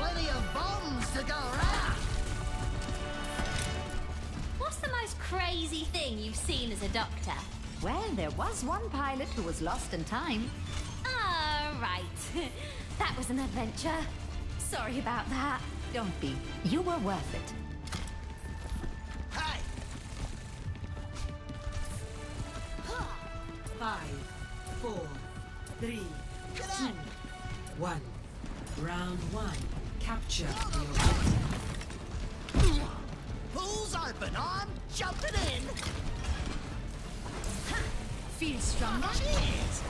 plenty of bombs to go around. What's the most crazy thing you've seen as a doctor? Well, there was one pilot who was lost in time. Ah, right. That was an adventure. Sorry about that. Don't be. You were worth it. Hey! 5, 4, 3, 2, 1. Round 1. Capture the objective. Pool's open. I'm jumping in. Feel stronger? Cheers!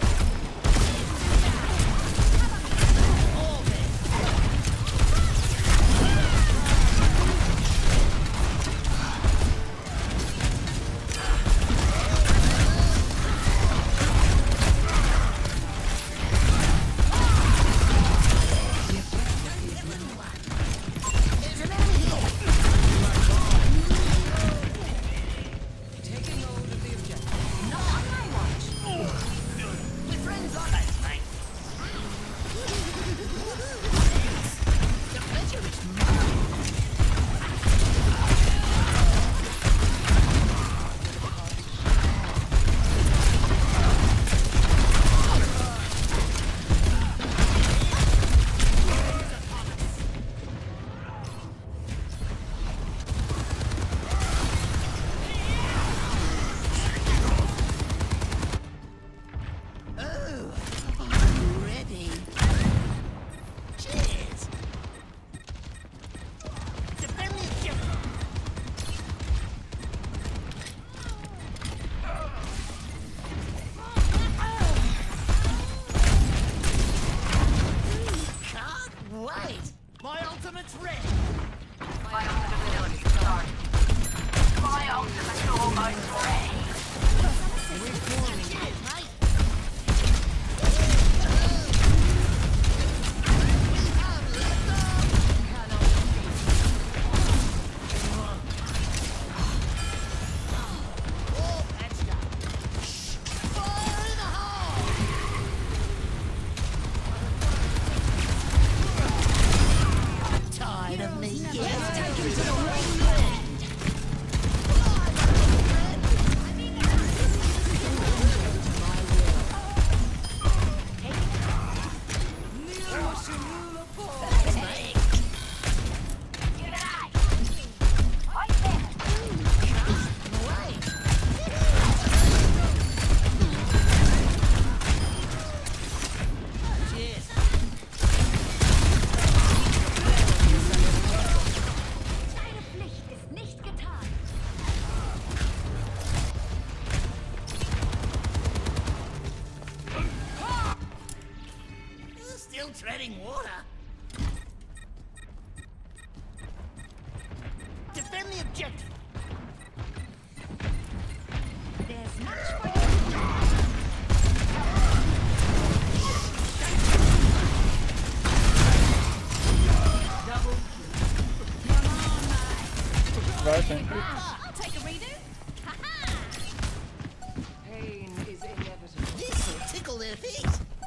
treading water. Defend the objective. There's much for you to do. Double kill. I'll take a redo. Pain is inevitable. This'll tickle their feet.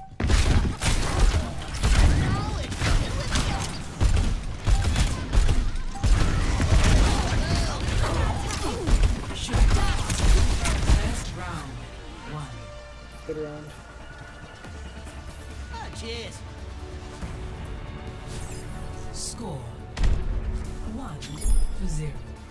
First round. 1. Good round. Oh, cheers. Score 1-0.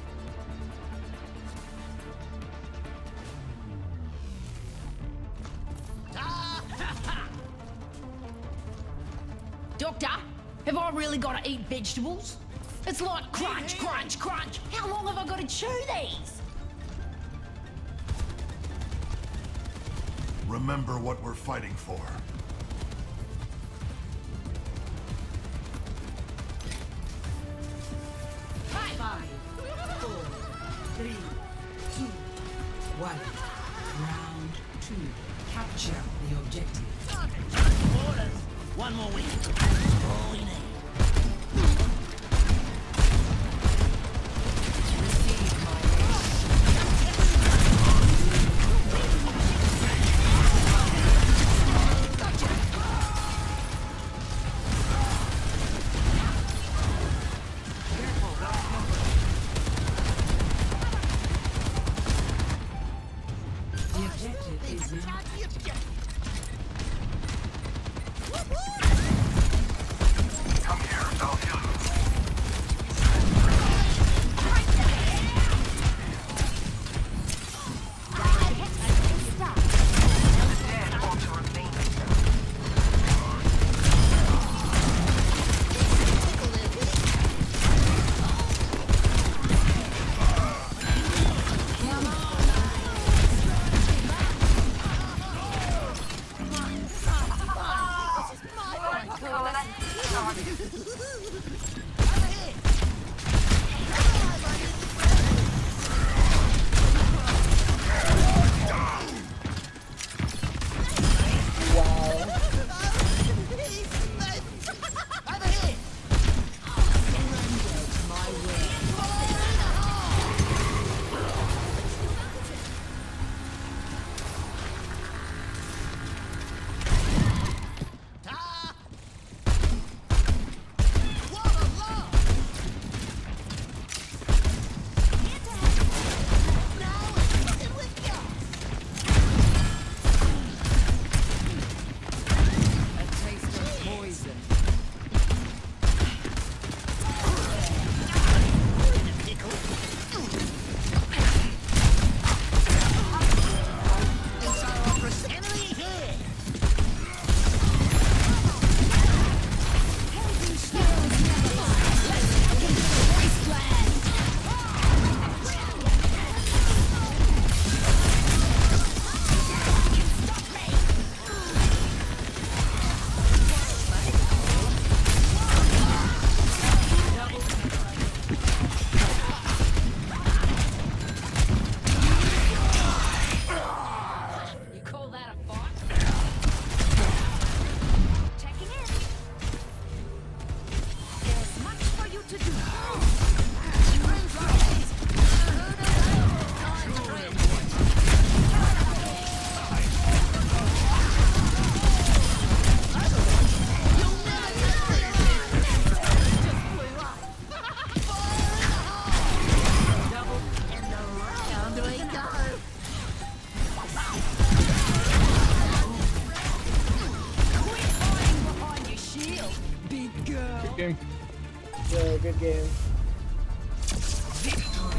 Doctor, have I really got to eat vegetables? It's like crunch, crunch, crunch. How long have I got to chew these? Remember what we're fighting for. Five, 4, 3, 2, 1. Round 2. Capture the objective. Orders. One more week. That's all we need. Receive my Good game. Yeah, good game. Victory.